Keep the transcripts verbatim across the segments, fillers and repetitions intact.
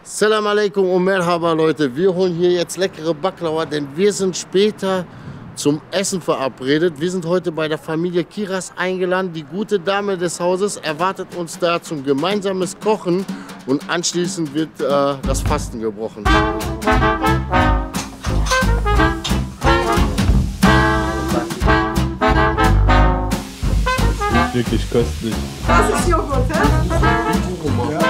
Salam alaikum und merhaba Leute, wir holen hier jetzt leckere Baklava, denn wir sind später zum Essen verabredet. Wir sind heute bei der Familie Kiras eingeladen. Die gute Dame des Hauses erwartet uns da zum gemeinsames Kochen und anschließend wird äh, das Fasten gebrochen. Wirklich köstlich. Das ist Joghurt, hä? Ja.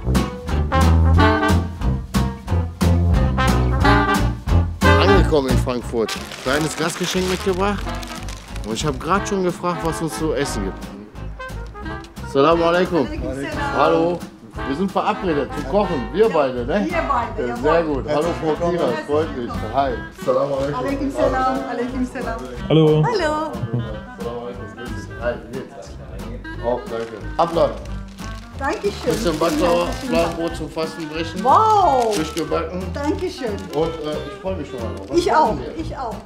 Angekommen in Frankfurt. Kleines Gastgeschenk mitgebracht. Und ich habe gerade schon gefragt, was uns zu essen gibt. Assalamu alaikum. Hallo. Wir sind verabredet zu kochen. Wir beide, ne? Wir beide, ja, sehr gut. Hallo Frau Kiras, freut mich. Hi. Assalamu alaikum. Alaikum salam, alaikum salam. Hallo. Hallo. Hi, wie geht's? Auch, danke. Ablauf. Dankeschön. Bisschen Baklava, Fladenbrot zum Fastenbrechen. Wow. Frisch gebacken. Dankeschön. Und äh, ich freue mich schon mal drauf. Was Ich auch, machen wir? ich auch.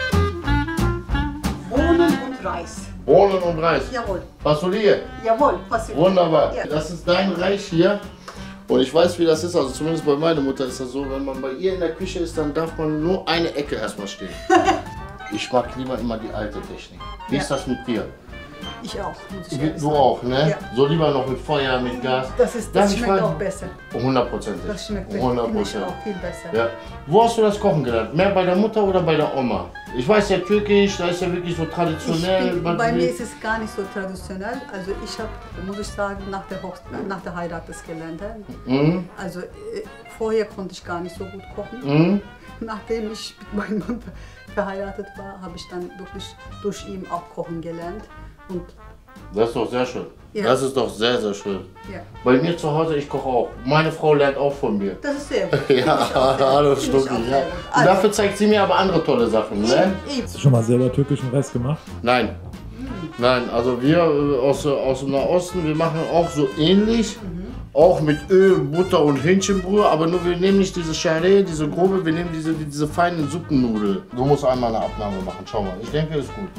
Bohnen und Reis. Bohnen und Reis. Jawohl. Fasolier. Jawohl, passiert. Wunderbar. Ja. Das ist dein Reich hier. Und ich weiß, wie das ist. Also zumindest bei meiner Mutter ist das so, wenn man bei ihr in der Küche ist, dann darf man nur eine Ecke erstmal stehen. Ich mag lieber immer die alte Technik. Wie Ja. ist das mit dir? Ich auch, muss ich ehrlich Du sagen. auch, ne? Ja. So lieber noch mit Feuer, mit Gas. Das, ist, Darf das ich schmeckt fragen? auch besser. Hundertprozentig. Das schmeckt besser. hundert Finde ich Prozent. auch viel besser. Ja. Wo hast du das Kochen gelernt? Mehr bei der Mutter oder bei der Oma? Ich weiß ja türkisch, da ist ja wirklich so Ich traditionell. bin, was bei wir- mir ist es gar nicht so traditionell. Also ich habe, muss ich sagen, nach der, Hoch nach der Heirat das gelernt. He? Mhm. Also äh, vorher konnte ich gar nicht so gut kochen. Mhm. Nachdem ich mit meinem Mann verheiratet war, habe ich dann wirklich durch ihn auch kochen gelernt. Und Das ist doch sehr schön. Ja. Das ist doch sehr, sehr schön. ja, Bei mir zu Hause, ich koche auch. Meine Frau lernt auch von mir. das ist sehr gut. Ja, hallo Stucki. Ja. Und Also, dafür zeigt sie mir aber andere tolle Sachen, ne? eben. Hast du schon mal selber türkischen Reis gemacht? Nein. Nein, also wir äh, aus, aus dem Nahosten, wir machen auch so ähnlich. Auch mit Öl, Butter und Hähnchenbrühe, aber nur wir nehmen nicht diese Charé, diese grobe, wir nehmen diese, diese feinen Suppennudeln. Du musst einmal eine Abnahme machen, schau mal. Ich denke, das ist gut.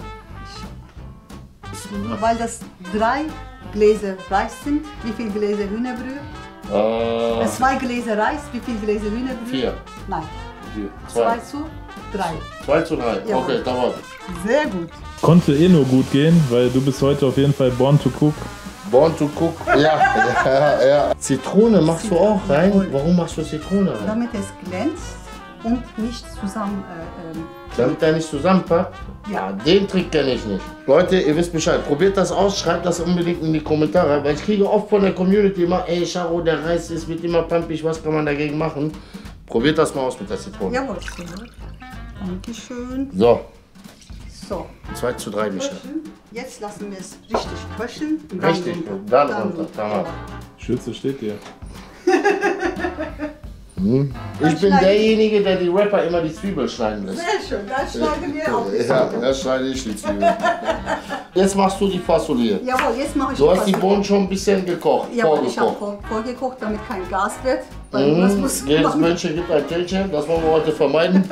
Weil das drei Gläser Reis sind, wie viel Gläser Hühnerbrühe? Äh, Zwei Gläser Reis, wie viel Gläser Hühnerbrühe? vier. Nein, Vier. zwei Zwei. zu drei. Zwei zu drei. Ja. Okay, dauert. Sehr gut. Konnte eh nur gut gehen, weil du bist heute auf jeden Fall born to cook. Born to cook. Ja, ja, ja. Zitrone machst du auch rein? Jawohl. Warum machst du Zitrone rein? Damit es glänzt und nicht zusammen. Äh, ähm, Damit der nicht zusammenpackt? Ja. Ja, den Trick kenne ich nicht. Leute, ihr wisst Bescheid. Probiert das aus, schreibt das unbedingt in die Kommentare. Weil ich kriege oft von der Community immer, ey Charo, der Reis ist, wird immer pampig, was kann man dagegen machen? Probiert das mal aus mit der Zitrone. jawohl. Dankeschön. So, So, zwei zu drei Mischer. köcheln. Jetzt lassen wir es richtig köcheln. und Richtig, runter. dann runter, tamam. Schürze steht dir. Ich bin derjenige, der die Rapper immer die Zwiebel schneiden lässt. Sehr schön, dann schneiden wir auch. Ja, da schneide ich die Zwiebel. Jetzt machst du die Fasolier. Jawohl, jetzt mache ich Du hast die Pasta. Bohnen schon ein bisschen gekocht, Jawohl, ich habe vorgekocht. vor, vorgekocht, damit kein Gas wird. Weil das Mhm. muss Jedes man- Mönchen gibt ein Tälchen, das wollen wir heute vermeiden.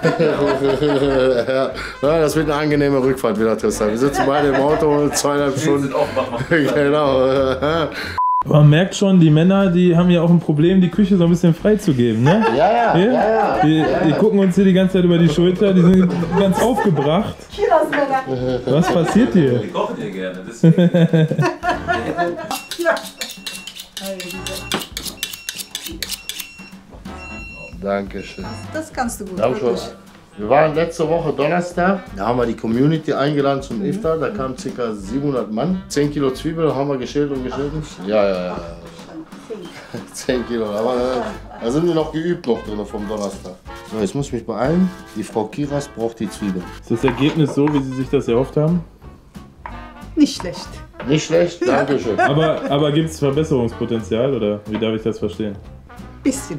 ja, das wird eine angenehme Rückfahrt wieder, Tristan. Wir sitzen beide im Auto, zweieinhalb Stunden. Genau. Aber man merkt schon, die Männer, die haben ja auch ein Problem, die Küche so ein bisschen freizugeben, ne? Ja, ja, ja, ja. Die, die gucken uns hier die ganze Zeit über die Schulter, die sind ganz aufgebracht. Kiras Männer. Was passiert hier? Die kochen ja gerne, deswegen. Ja. Dankeschön. Das kannst du gut. Wir haben schon- wirklich. Wir waren letzte Woche Donnerstag, da haben wir die Community eingeladen zum Iftar, da kamen ca. siebenhundert Mann. zehn Kilo Zwiebeln haben wir geschält und geschnitten. Ja, ja, ja. zehn Kilo, aber äh, da sind wir noch geübt noch drin vom Donnerstag. So, jetzt muss ich mich beeilen. Die Frau Kiras braucht die Zwiebeln. Ist das Ergebnis so, wie sie sich das erhofft haben? Nicht schlecht. Nicht schlecht, Dankeschön. Aber, aber gibt es Verbesserungspotenzial oder wie darf ich das verstehen? Bisschen.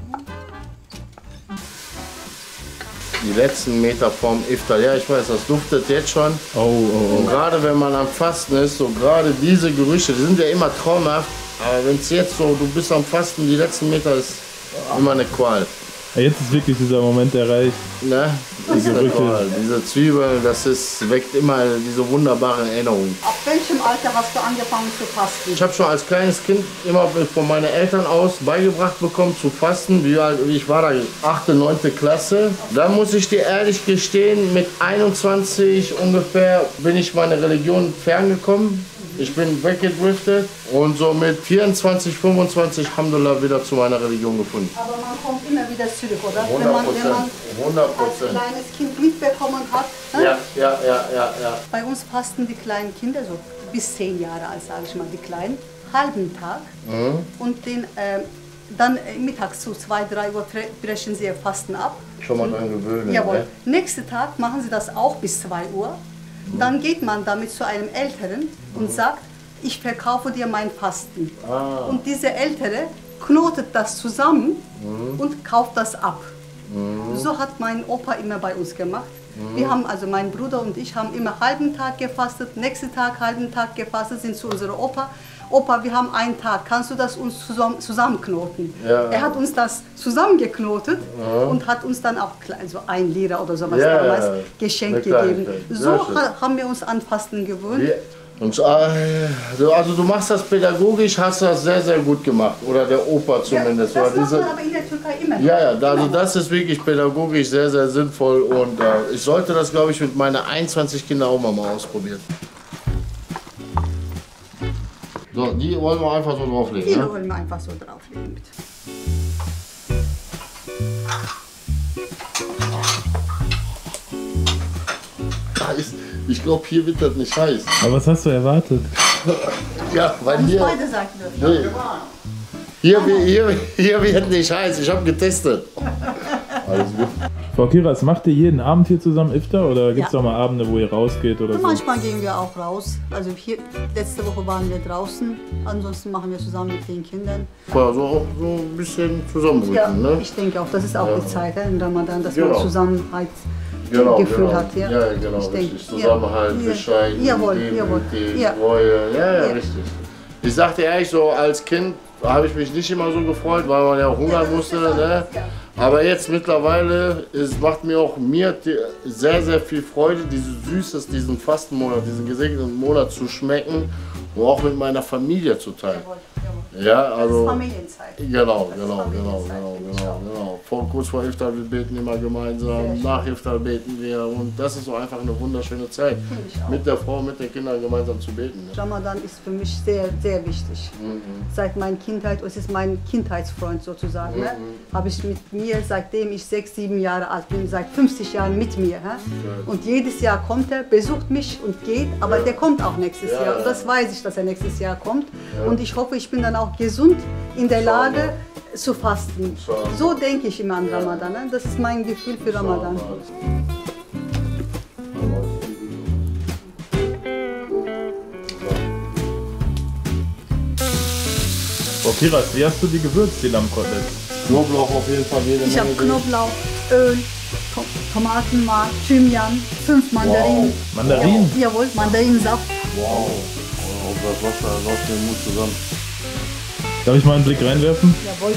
Die letzten Meter vom Iftar, ja ich weiß, das duftet jetzt schon. Oh, oh, Und gerade wenn man am Fasten ist, so gerade diese Gerüche, die sind ja immer traumhaft. Aber wenn es jetzt so, du bist am Fasten, die letzten Meter ist immer eine Qual. Ja, jetzt ist wirklich dieser Moment erreicht. Ne? Das ist Gerüche. toll. Diese Zwiebeln, das ist, weckt immer diese wunderbare Erinnerung. Ab welchem Alter hast du angefangen zu fasten? Ich habe schon als kleines Kind immer von meinen Eltern aus beigebracht bekommen zu fasten. Wie alt, ich war da achte, neunte Klasse. Da muss ich dir ehrlich gestehen, mit einundzwanzig ungefähr bin ich meiner Religion ferngekommen. Ich bin weggedriftet und so mit vierundzwanzig, fünfundzwanzig Alhamdulillah wieder zu meiner Religion gefunden. Aber man kommt immer wieder zurück, oder? Wenn hundert man, wenn Prozent. man hundert als Prozent. kleines Kind mitbekommen hat. Ne? Ja, ja, ja, ja, ja. Bei uns fasten die kleinen Kinder, so bis zehn Jahre alt, sage ich mal, die Kleinen, halben Tag. Mhm. Und den, ähm, dann äh, mittags zu zwei, drei Uhr tre- brechen sie ihr Fasten ab. Schon mal dran gewöhnen. Jawohl. Ne? Nächsten Tag machen sie das auch bis zwei Uhr. Dann geht man damit zu einem Älteren und sagt, ich verkaufe dir mein Fasten. Ah. Und dieser Ältere knotet das zusammen und kauft das ab. So hat mein Opa immer bei uns gemacht. Wir haben, also mein Bruder und ich haben immer halben Tag gefastet, nächsten Tag halben Tag gefastet, sind zu unserem Opa. Opa, wir haben einen Tag, kannst du das uns zusammen, zusammenknoten? Ja. Er hat uns das zusammengeknotet und hat uns dann auch klein- so ein Lira oder sowas Ja, damals ja, geschenkt eine gegeben. Kleinigkeit. So Sehr schön. ha haben wir uns an Fasten gewöhnt. Wir- Und, äh, du- also du machst das pädagogisch, hast das sehr, sehr gut gemacht. Oder der Opa zumindest. Ja, das Oder macht diese, man aber in der Türkei immer. ja, ja, also das ist wirklich pädagogisch sehr, sehr sinnvoll. Und äh, ich sollte das, glaube ich, mit meinen einundzwanzig Kindern auch mal, mal ausprobieren. So, die wollen wir einfach so Die drauflegen. Ne? wollen wir einfach so drauflegen. Bitte. Heiß. Ich glaube, hier wird das nicht heiß. Aber was hast du erwartet? Ja, weil Muss hier, beide Seiten öffnen. nee, hier, hier, hier wird nicht heiß. Ich habe getestet. Alles gut. Frau Kiras, macht ihr jeden Abend hier zusammen Iftar oder gibt es Ja. auch mal Abende, wo ihr rausgeht oder Und so? manchmal gehen wir auch raus. Also hier, letzte Woche waren wir draußen. Ansonsten machen wir zusammen mit den Kindern. Also auch so ein bisschen zusammenrücken, Ja, ne? ich denke auch, das ist auch Ja. die Zeit ja, im Ramadan, dass Genau. man Zusammenhalt Genau, Gefühl genau. hat. Ja, Ja, genau, ich denke, richtig. Zusammenhalt, ja, bescheiden, jawohl, jawohl, demütig, ja. Treue. Ja, ja, Ja. richtig. Ich sagte ehrlich, so als Kind habe ich mich nicht immer so gefreut, weil man ja auch hungern musste. Ne? Aber jetzt mittlerweile, es macht mir auch mir die- sehr, sehr viel Freude, diese Süßes, diesen Fastenmonat, diesen gesegneten Monat zu schmecken und auch mit meiner Familie zu teilen. Jawohl, jawohl. Ja, Das ist also. Familienzeit. Genau, genau, genau, genau, genau, genau. Vor, kurz vor Iftar, wir beten immer gemeinsam, nach Iftar beten wir und das ist so einfach eine wunderschöne Zeit. Finde ich auch. Mit der Frau, mit den Kindern gemeinsam zu beten. Ne? Ramadan ist für mich sehr, sehr wichtig. Seit meiner Kindheit, es ist mein Kindheitsfreund sozusagen, ne? Habe ich mit mir, seitdem ich sechs, sieben Jahre alt bin, seit fünfzig Jahren mit mir. Hä? Und jedes Jahr kommt er, besucht mich und geht, aber der kommt auch nächstes Ja, Jahr. Und ja. das weiß ich, dass er nächstes Jahr kommt. Und ich hoffe, ich bin dann auch gesund in der Lage zu fasten. Schau. So denke ich immer an Ramadan. Ne? Das ist mein Gefühl für Ramadan. Frau Kiras, wie hast du die gewürzt, die Lammkoteletts? Knoblauch auf jeden Fall jede Ich habe Menge drin. Knoblauch, Öl, To Tomatenmark, Thymian, fünf Mandarinen. Mandarinen? Jawohl, Mandarinsaft. Wow. Oh, das Wasser läuft mir im Mund zusammen. Darf ich mal einen Blick reinwerfen? Jawohl.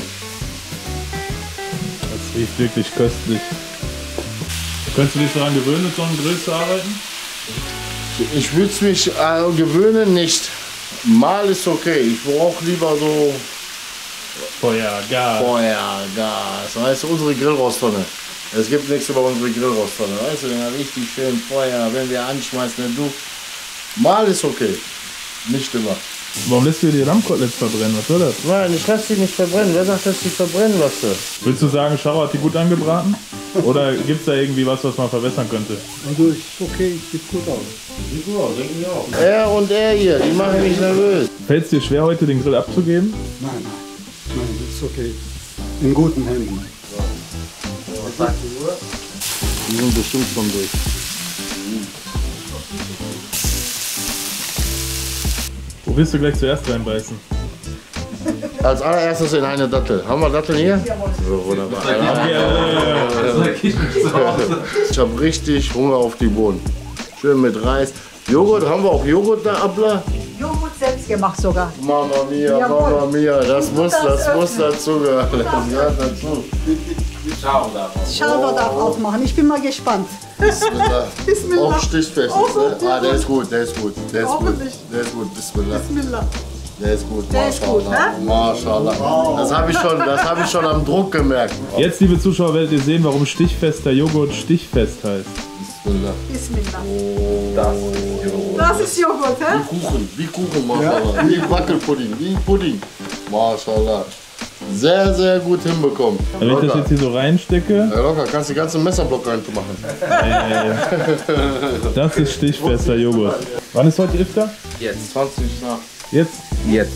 Das riecht wirklich köstlich. Könntest du dich daran gewöhnen, mit so einem Grill zu arbeiten? Ich würde es mich äh, gewöhnen, nicht. Mal ist okay. Ich brauche lieber so Feuer, Gas. Feuer, Gas. Weißt du, unsere Grillrosttonne. Es gibt nichts über unsere Grillrosttonne. Weißt du, wenn wir richtig schön Feuer, wenn wir anschmeißen, dann du. Mal ist okay. Nicht immer. Warum lässt du dir die Lammkoteletts verbrennen? Was soll das? Nein, ich lasse die nicht verbrennen. Wer sagt, dass ich die verbrennen lasse? Willst du sagen, Scharo hat die gut angebraten? Oder gibt es da irgendwie was, was man verbessern könnte? Also ist okay, sieht gut aus. Sieht gut aus, denke ich auch. Er und er hier, die machen mich nervös. Fällt es dir schwer, heute den Grill abzugeben? Nein, nein, nein, das ist okay. In guten Händen. Was sagst du, Bruder? Die sind bestimmt schon durch. Wo willst du gleich zuerst reinbeißen? Als allererstes in eine Dattel. Haben wir Datteln hier? So, wunderbar. Ich habe richtig Hunger auf die Bohnen. Schön mit Reis. Joghurt, haben wir auch Joghurt da, Abla? Joghurt selbst gemacht sogar. Mama mia, Jawohl. Mama mia, das Du muss, darfst das muss öffnen. dazugehören. Das gehört dazu. Schau da. Schau, oh. darf aufmachen. Ich bin mal gespannt. Bismillah. Bismillah. Auch stichfest. Auch Ne? so Ah, der ist gut, der ist gut. Der ist gut. Hoffentlich. Der ist gut, Bismillah. Bismillah. Der ist gut, Der ist gut, Maschallah. ne? Maschallah. Das habe ich, schon- das hab ich schon am Druck gemerkt. Jetzt, liebe Zuschauer, werdet ihr sehen, warum stichfester Joghurt stichfest heißt. Bismillah. Bismillah. Das ist Joghurt, hä? Wie Kuchen, wie Kuchen, Maschallah. Wie Wackelpudding, wie Pudding. Maschallah. Sehr, sehr gut hinbekommen. Wenn ich das jetzt hier so reinstecke, Ja, locker, kannst du den ganzen Messerblock reinmachen. das ist stichfester Joghurt. Wann ist heute Iftar? zwanzig nach. Jetzt? Jetzt.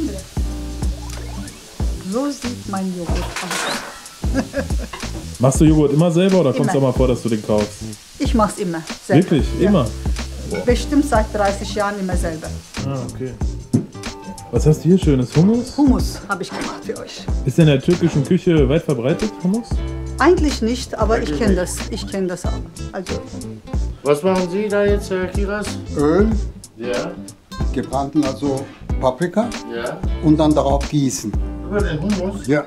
So sieht mein Joghurt aus. Machst du Joghurt immer selber oder kommt es auch Immer. mal vor, dass du den kaufst? Ich mach's immer selber. Wirklich? Ja. Immer? Bestimmt seit dreißig Jahren immer selber. Ah, okay. Was hast du hier Schönes? Hummus? Hummus habe ich gemacht für euch. Ist in der türkischen Küche weit verbreitet, Hummus? Eigentlich nicht, aber ich kenne das. Ich kenne das auch. Also, Was machen Sie da jetzt, Herr Kiras? Öl, Ja, gebrannten also Paprika ja. und dann darauf gießen. Über den Hummus? Ja.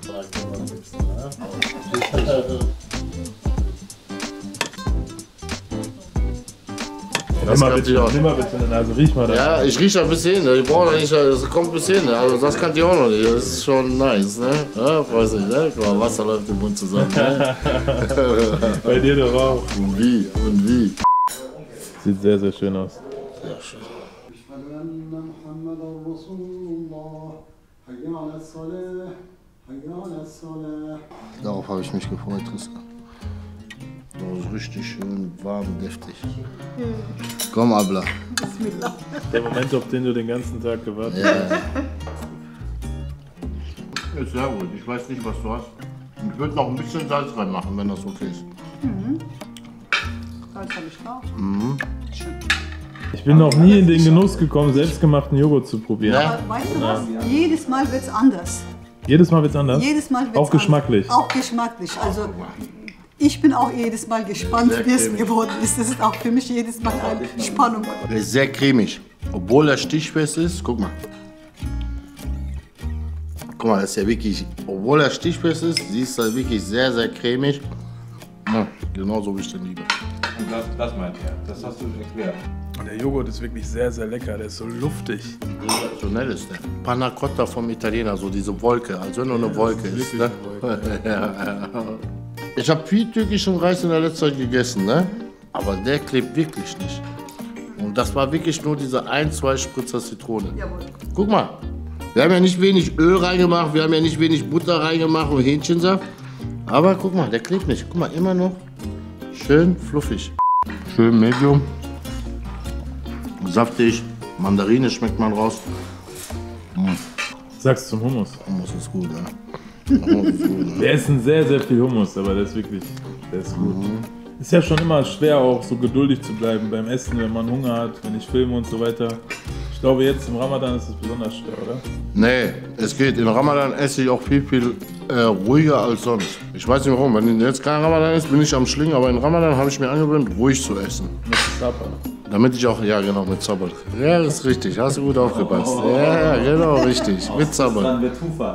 Nimm mal kann bitte, ich auch. nimm mal bitte, also riech mal da. Ja, ich rieche ein bisschen. Ich brauche nicht, das kommt bis hin. Also das kann ich auch noch nicht. Das ist schon nice, ne? Ja, weiß ich, ne? Guck mal, Wasser läuft im Mund zusammen. Ne? Bei dir doch auch. Und wie? Und wie? Sieht sehr, sehr schön aus. Sehr schön. Darauf habe ich mich gefreut, Tristan. Das ist richtig schön warm, deftig. Komm, Abla. Der Moment, auf den du den ganzen Tag gewartet hast. Ja. Ist sehr gut. Ich weiß nicht, was du hast. Ich würde noch ein bisschen Salz reinmachen, wenn das okay ist. Salz habe ich drauf. Ich bin noch nie in den Genuss gekommen, selbstgemachten Joghurt zu probieren. Ja. Aber weißt du was? Jedes Mal wird es anders. Jedes Mal wird's anders? Jedes Mal wird's Auch geschmacklich? Anders. Auch geschmacklich. Also ich bin auch jedes Mal gespannt, Sehr wie es cremig. geworden ist. Das ist auch für mich jedes Mal eine Spannung. Er ist sehr cremig. Obwohl er stichfest ist, guck mal. Guck mal, das ist ja wirklich, obwohl er stichfest ist, siehst du wirklich sehr, sehr cremig. Ja, genauso wie ich den liebe. Und das, das meint er. Das hast du erklärt. Der Joghurt ist wirklich sehr, sehr lecker. Der ist so luftig. Sensationell ist der. Panna Cotta vom Italiener, so diese Wolke, als wenn nur eine Wolke ist. Ne? Ja, ja. Ich habe viel türkischen Reis in der letzten Zeit gegessen, ne? Aber der klebt wirklich nicht. Und das war wirklich nur diese ein, zwei Spritzer Zitrone. Jawohl. Guck mal, wir haben ja nicht wenig Öl reingemacht, wir haben ja nicht wenig Butter reingemacht und Hähnchensaft. Aber guck mal, der klebt nicht. Guck mal, immer noch schön fluffig. Schön medium. Saftig. Mandarine schmeckt man raus. Sag's zum Hummus. Hummus ist gut, ja. Hummus ist gut, ne? Wir essen sehr, sehr viel Hummus, aber der ist wirklich, der ist gut. Ist ja schon immer schwer, auch so geduldig zu bleiben beim Essen, wenn man Hunger hat, wenn ich filme und so weiter. Ich glaube, jetzt im Ramadan ist es besonders schwer, oder? Nee, es geht. In Ramadan esse ich auch viel, viel äh, ruhiger als sonst. Ich weiß nicht warum. Wenn jetzt kein Ramadan ist, bin ich am Schlingen. Aber in Ramadan habe ich mir angewöhnt, ruhig zu essen. Mit Sapa. Damit ich auch, ja genau, mit Zabel. Ja, das ist richtig. Hast du gut aufgepasst. Ja, ja, genau, richtig. Mit Zabel. Dann wird Tufa.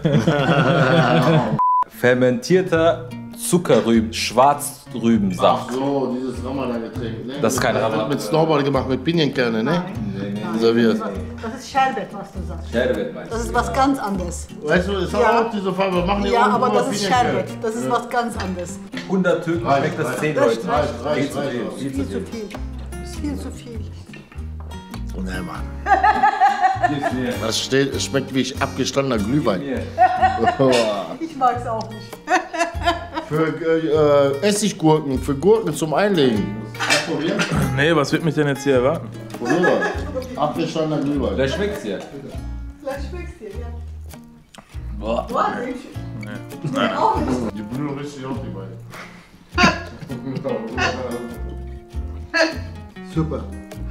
Fermentierter Zuckerrüben, Schwarzrübensaft. so, dieses Ramadan-Getränk. Ne? Das ist kein Das Ramadan. wird mit Snowball gemacht, mit Pinienkerne, ne? Serviert. Das ist Sherbet, was du sagst. Sherbet meinst Das ist was ganz anderes. Weißt du, es hat Ja. auch diese Farbe. Wir machen die Ja, oben aber drüber das ist Pinienkerne. Sherbet. Das ist was ganz anderes. hundert Türken schmeckt das zehn Das Leute. reicht, Viel reicht, zu reicht. viel. Viel zu Viel zu viel. viel. Ist viel zu viel. Ne, Mann. Gib's mir. Das steht, es schmeckt wie ich abgestandener Glühwein. Mir. Ich mag es auch nicht. Für äh, Essiggurken, für Gurken zum Einlegen. Probieren? Nee, was wird mich denn jetzt hier erwarten? Probieren. Abgestandener Glühwein. Vielleicht schmeckt's dir. Vielleicht schmeckst du dir, ja. Boah. Boah, nee. Nee, auch nicht. Die blühen richtig auf, die beiden. Super.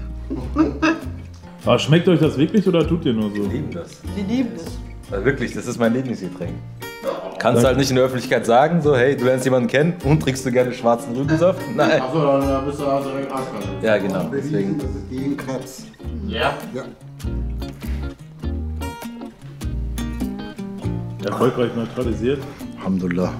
Aber schmeckt euch das wirklich oder tut ihr nur so? Wir lieben das. Die lieben das. Also wirklich, das ist mein Lieblingsgetränk. Kannst du halt nicht in der Öffentlichkeit sagen, so hey, du lernst jemanden kennen und trinkst du gerne schwarzen Rübensaft? Nein. Achso, dann bist du also direkt Arschkarte. Ja, genau. Deswegen. Deswegen. Das ist gegen Krebs. Ja? Ja. erfolgreich neutralisiert. Alhamdulillah.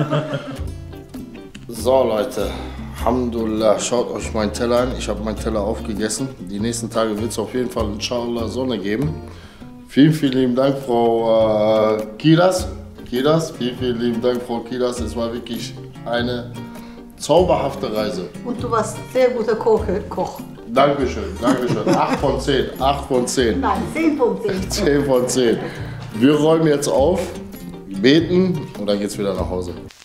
So Leute, Alhamdulillah, schaut euch meinen Teller an. Ich habe meinen Teller aufgegessen. Die nächsten Tage wird es auf jeden Fall inshallah Sonne geben. Vielen, vielen lieben Dank, Frau äh, Kidas. Kidas, vielen, vielen lieben Dank, Frau Kidas. Es war wirklich eine zauberhafte Reise. Und du warst sehr guter Koch. Koch. Dankeschön, Dankeschön. acht von zehn, acht von zehn. Nein, zehn von zehn. zehn von zehn. Wir räumen jetzt auf, beten und dann geht's wieder nach Hause.